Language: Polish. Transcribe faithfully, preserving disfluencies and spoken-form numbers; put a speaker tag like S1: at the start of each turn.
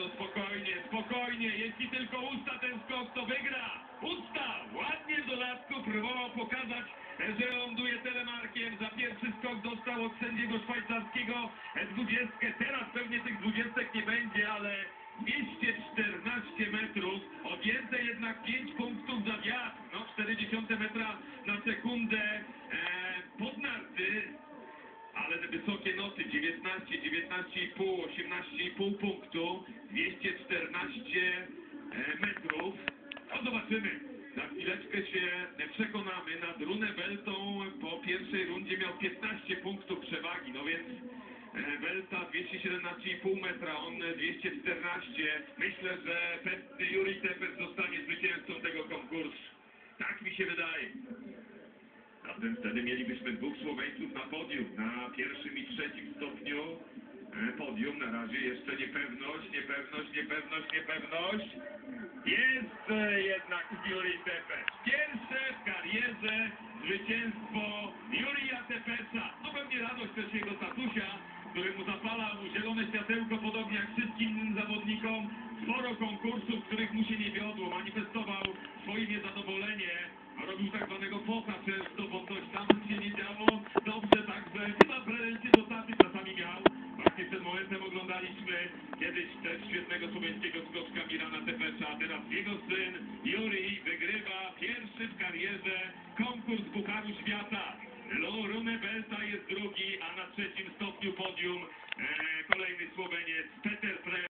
S1: bardzo spokojnie, spokojnie. Jeśli tylko usta ten skok, to wygra. Usta! Ładnie w dodatku próbował pokazać, że ląduje telemarkiem. Za pierwszy skok dostał od sędziego szwajcarskiego dwudziestkę. Teraz pewnie tych dwudziestek nie będzie, ale dwieście czternaście metrów. O więcej jednak pięć punktów za wiatr. No cztery metra na sekundę e, pod narty. Ale te wysokie noty, dziewiętnaście, dziewiętnaście i pół, osiemnaście i pół punktu, dwieście czternaście metrów. No zobaczymy, za chwileczkę się przekonamy. Nad Runebeltą po pierwszej rundzie miał piętnaście punktów przewagi, no więc Belta dwieście siedemnaście i pół metra, on dwieście czternaście. Myślę, że pewny Juri Tepes zostanie zwycięzcą tego konkursu. Tak mi się wydaje. Zatem wtedy mielibyśmy dwóch Słoweńców na podium, na pierwszym i trzecim stopniu podium. Na razie jeszcze niepewność, niepewność, niepewność, niepewność. Jest jednak Juri Tepes. Pierwsze w karierze zwycięstwo Jurija Tepesa. No pewnie radość też jego tatusia, któremu zapala mu zielone światełko, podobnie jak wszystkim innym zawodnikom. Sporo konkursów, w których mu się nie wiodło, manifestował swoje niezadowolenie. Robił tak zwanego pota często, bo coś tam się nie działo dobrze, także chyba pretensje do taty czasami miał. Właśnie przed momentem oglądaliśmy kiedyś też świetnego słoweńskiego skoczka Mirana Tepesa, a teraz jego syn Juri wygrywa pierwszy w karierze konkurs Pucharu Świata. Runebelta jest drugi, a na trzecim stopniu podium